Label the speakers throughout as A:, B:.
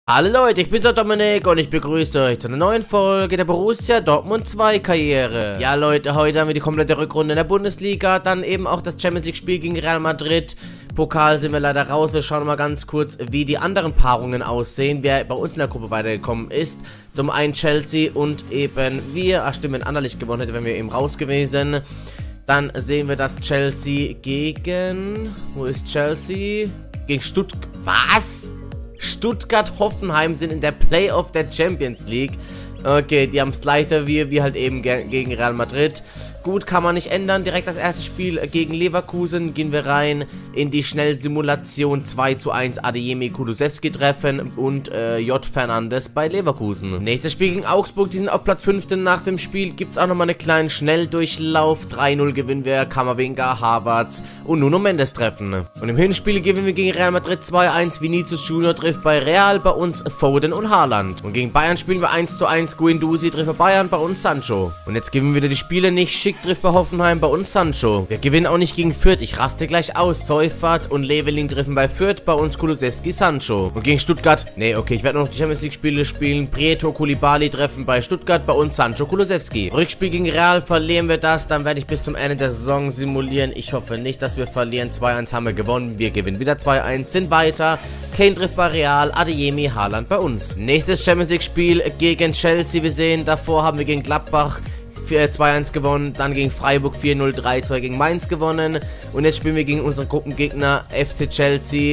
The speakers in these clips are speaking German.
A: Hallo Leute, ich bin der Dominik und ich begrüße euch zu einer neuen Folge der Borussia Dortmund 2 Karriere. Ja Leute, heute haben wir die komplette Rückrunde in der Bundesliga, dann eben auch das Champions League Spiel gegen Real Madrid. Pokal sind wir leider raus, wir schauen mal ganz kurz, wie die anderen Paarungen aussehen, wer bei uns in der Gruppe weitergekommen ist. Zum einen Chelsea und eben wir, stimmt, wenn Anderlecht gewonnen hätte, wären wir eben raus gewesen. Dann sehen wir, dass Chelsea gegen, wo ist Chelsea? Gegen Stuttgart, was? Stuttgart-Hoffenheim sind in der Playoff der Champions League. Okay, die haben es leichter, wie halt eben gegen Real Madrid. Gut, kann man nicht ändern. Direkt das erste Spiel gegen Leverkusen gehen wir rein in die Schnellsimulation 2:1 Adeyemi Kulusevski treffen und J. Fernandes bei Leverkusen. Nächstes Spiel gegen Augsburg, die sind auf Platz 5. Nach dem Spiel gibt es auch nochmal einen kleinen Schnelldurchlauf. 3:0 gewinnen wir, Camavinga, Havertz und Nuno Mendes treffen. Und im Hinspiel gewinnen wir gegen Real Madrid 2:1. Vinicius Junior trifft bei Real, bei uns Foden und Haaland. Und gegen Bayern spielen wir 1:1. Guendouzi trifft bei Bayern, bei uns Sancho. Und jetzt gewinnen wir wieder die Spiele nicht. Schick trifft bei Hoffenheim, bei uns Sancho. Wir gewinnen auch nicht gegen Fürth, ich raste gleich aus. Seufert und Leveling treffen bei Fürth, bei uns Kulusevski, Sancho. Und gegen Stuttgart, nee, okay, ich werde noch die Champions League Spiele spielen. Prieto, Koulibaly treffen bei Stuttgart, bei uns Sancho, Kulusevski. Rückspiel gegen Real, verlieren wir das, dann werde ich bis zum Ende der Saison simulieren. Ich hoffe nicht, dass wir verlieren. 2:1 haben wir gewonnen, wir gewinnen wieder 2:1, sind weiter. Kane trifft bei Real, Adeyemi, Haaland bei uns. Nächstes Champions League Spiel gegen Chelsea, wir sehen, davor haben wir gegen Gladbach 2:1 gewonnen, dann gegen Freiburg 4:0, 3:2 gegen Mainz gewonnen und jetzt spielen wir gegen unseren Gruppengegner FC Chelsea.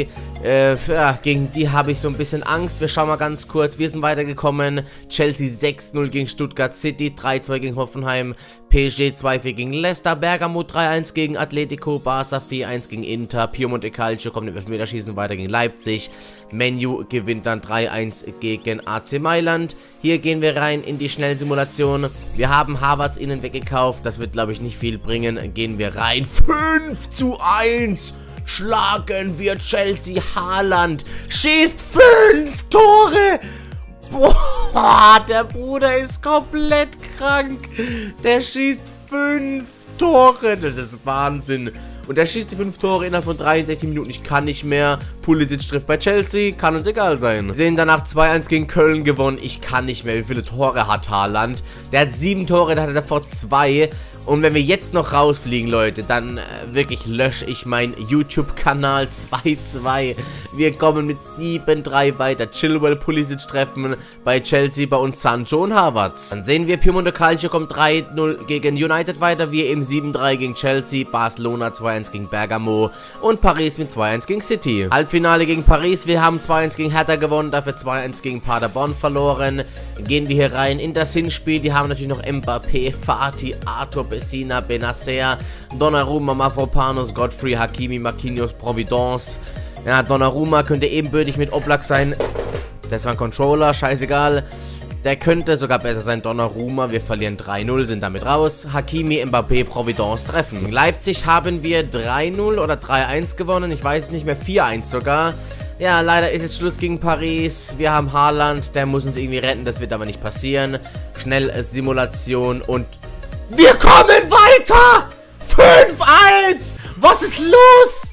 A: Gegen die habe ich so ein bisschen Angst. Wir schauen mal ganz kurz, wir sind weitergekommen. Chelsea 6:0 gegen Stuttgart City, 3:2 gegen Hoffenheim, PSG 2:4 gegen Leicester, Bergamo 3:1 gegen Atletico, Barca 4:1 gegen Inter, Piemonte Calcio kommt im Elfmeterschießen weiter gegen Leipzig, Man U gewinnt dann 3:1 gegen AC Mailand. Hier gehen wir rein in die Schnellsimulation. Wir haben Havertz innen weggekauft, das wird glaube ich nicht viel bringen. Gehen wir rein, 5:1. Schlagen wir Chelsea, Haaland schießt 5 Tore. Boah, der Bruder ist komplett krank. Der schießt 5 Tore. Das ist Wahnsinn. Und er schießt die 5 Tore innerhalb von 63 Minuten. Ich kann nicht mehr. Pulisic trifft bei Chelsea. Kann uns egal sein. Wir sehen danach 2:1 gegen Köln gewonnen. Ich kann nicht mehr. Wie viele Tore hat Haaland? Der hat 7 Tore, der hatte davor 2. Und wenn wir jetzt noch rausfliegen, Leute, dann wirklich lösche ich meinen YouTube-Kanal 2:2. Wir kommen mit 7:3 weiter. Chilwell, Pulisic treffen bei Chelsea, bei uns Sancho und Havertz. Dann sehen wir, Piemonte Calcio kommt 3:0 gegen United weiter. Wir eben 7:3 gegen Chelsea, Barcelona 2:1 gegen Bergamo und Paris mit 2:1 gegen City. Halbfinale gegen Paris, wir haben 2:1 gegen Hertha gewonnen, dafür 2:1 gegen Paderborn verloren. Gehen wir hier rein in das Hinspiel. Die haben natürlich noch Mbappé, Fati, Arthur, Pessina, Benacer, Donnarumma, Mavropanos, Godfrey, Hakimi, Marquinhos, Providence. Ja, Donnarumma könnte ebenbürtig mit Oblak sein. Das war ein Controller, scheißegal. Der könnte sogar besser sein, Donnarumma. Wir verlieren 3:0, sind damit raus. Hakimi, Mbappé, Providence treffen. In Leipzig haben wir 3:0 oder 3:1 gewonnen. Ich weiß nicht mehr, 4:1 sogar. Ja, leider ist es Schluss gegen Paris. Wir haben Haaland, der muss uns irgendwie retten. Das wird aber nicht passieren. Schnell Simulation und wir kommen weiter! 5:1! Was ist los?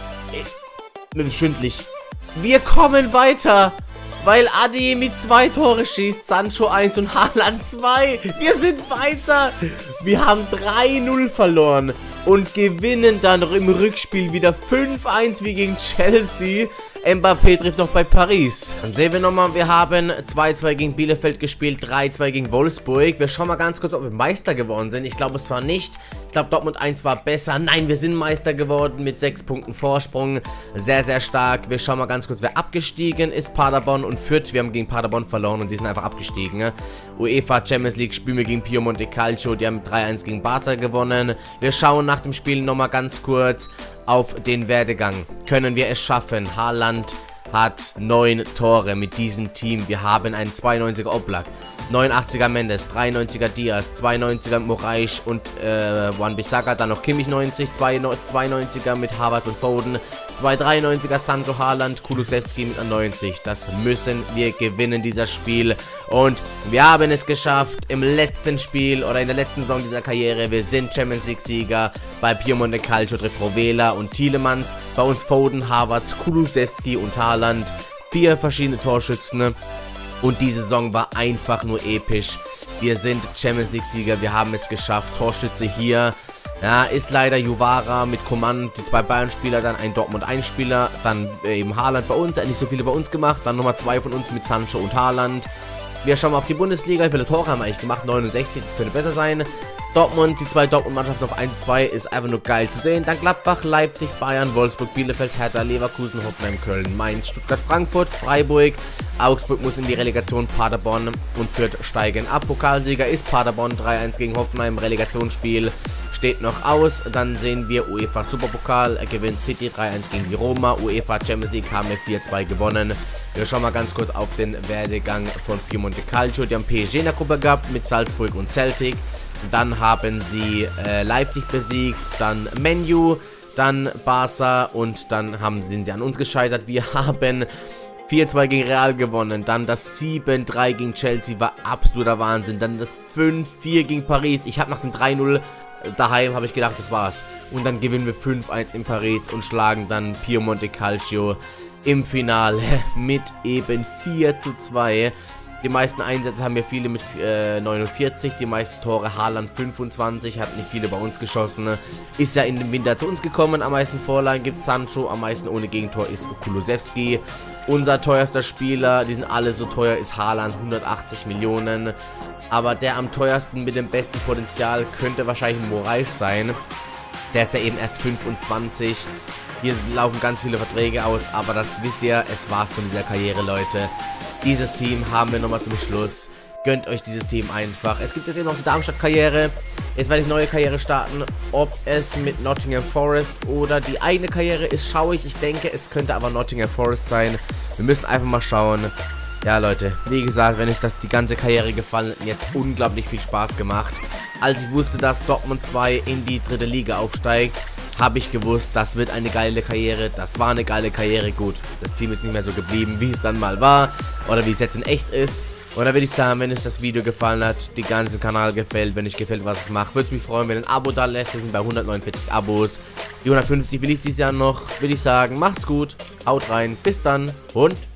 A: Mir ist schwindelig. Wir kommen weiter! Weil Adeyemi 2 Tore schießt, Sancho 1 und Haaland 2. Wir sind weiter. Wir haben 3:0 verloren und gewinnen dann im Rückspiel wieder 5:1 wie gegen Chelsea. Mbappé trifft noch bei Paris. Dann sehen wir nochmal, wir haben 2:2 gegen Bielefeld gespielt, 3:2 gegen Wolfsburg. Wir schauen mal ganz kurz, ob wir Meister geworden sind. Ich glaube es zwar nicht. Ich glaube Dortmund 1 war besser. Nein, wir sind Meister geworden mit 6 Punkten Vorsprung. Sehr, sehr stark. Wir schauen mal ganz kurz, wer abgestiegen ist. Paderborn und Fürth. Wir haben gegen Paderborn verloren und die sind einfach abgestiegen. UEFA Champions League spielen wir gegen Piemonte Calcio. Die haben 3:1 gegen Barca gewonnen. Wir schauen nach dem Spiel nochmal ganz kurz auf den Werdegang. Können wir es schaffen? Haaland hat 9 Tore mit diesem Team. Wir haben einen 92er Oblak, 89er Mendes, 93er Diaz, 92er Moraes und Wan-Bissaka, dann noch Kimmich 90, 92er mit Havertz und Foden, 293er Sancho, Haaland, Kulusevski mit einer 90. Das müssen wir gewinnen, dieser Spiel. Und wir haben es geschafft im letzten Spiel oder in der letzten Saison dieser Karriere. Wir sind Champions League Sieger. Bei Piemonte Calcio trifft Rovella und Tielemans. Bei uns Foden, Havertz, Kulusevski und Haaland. 4 verschiedene Torschützen. Und die Saison war einfach nur episch. Wir sind Champions League Sieger, wir haben es geschafft. Torschütze hier, ja, ist leider Juvara mit Coman, die 2 Bayern-Spieler, dann ein Dortmund-1-Spieler, dann eben Haaland bei uns, nicht so viele bei uns gemacht, dann nochmal 2 von uns mit Sancho und Haaland. Wir schauen mal auf die Bundesliga, wie viele Tore haben wir eigentlich gemacht? 69, das könnte besser sein. Dortmund, die 2 Dortmund-Mannschaften auf 1-2 ist einfach nur geil zu sehen. Dann Gladbach, Leipzig, Bayern, Wolfsburg, Bielefeld, Hertha, Leverkusen, Hoffenheim, Köln, Mainz, Stuttgart, Frankfurt, Freiburg. Augsburg muss in die Relegation, Paderborn und Fürth steigen ab. Pokalsieger ist Paderborn, 3-1 gegen Hoffenheim, Relegationsspiel steht noch aus. Dann sehen wir UEFA Superpokal, gewinnt City 3-1 gegen die Roma. UEFA Champions League haben wir 4-2 gewonnen. Wir schauen mal ganz kurz auf den Werdegang von Piemonte Calcio. Die haben PSG in der Gruppe gehabt mit Salzburg und Celtic. Dann haben sie Leipzig besiegt, dann Man U, dann Barca und dann sind sie an uns gescheitert. Wir haben 4-2 gegen Real gewonnen, dann das 7-3 gegen Chelsea, war absoluter Wahnsinn. Dann das 5-4 gegen Paris. Ich habe nach dem 3-0 daheim, habe ich gedacht, das war's. Und dann gewinnen wir 5-1 in Paris und schlagen dann Piemonte Calcio im Finale mit eben 4-2. Die meisten Einsätze haben wir viele mit 49, die meisten Tore Haaland 25, hat nicht viele bei uns geschossen. Ist ja in dem Winter zu uns gekommen, am meisten Vorlagen gibt Sancho, am meisten ohne Gegentor ist Kulusewski. Unser teuerster Spieler, die sind alle so teuer, ist Haaland, 180 Millionen. Aber der am teuersten mit dem besten Potenzial könnte wahrscheinlich Moraes sein. Der ist ja eben erst 25. Hier laufen ganz viele Verträge aus, aber das wisst ihr, es war's von dieser Karriere, Leute. Dieses Team haben wir nochmal zum Schluss. Gönnt euch dieses Team einfach. Es gibt jetzt eben noch die Darmstadt-Karriere. Jetzt werde ich eine neue Karriere starten. Ob es mit Nottingham Forest oder die eigene Karriere ist, schaue ich. Ich denke, es könnte aber Nottingham Forest sein. Wir müssen einfach mal schauen. Ja, Leute, wie gesagt, wenn euch die ganze Karriere gefallen hat, jetzt unglaublich viel Spaß gemacht. Als ich wusste, dass Dortmund 2 in die 3. Liga aufsteigt, habe ich gewusst, das wird eine geile Karriere. Das war eine geile Karriere. Gut, das Team ist nicht mehr so geblieben, wie es dann mal war oder wie es jetzt in echt ist. Und da würde ich sagen, wenn euch das Video gefallen hat, die ganze Kanal gefällt, wenn euch gefällt, was ich mache, würde es mich freuen, wenn ihr ein Abo da lässt. Wir sind bei 149 Abos. Die 150 will ich dieses Jahr noch. Würde ich sagen, macht's gut, haut rein, bis dann und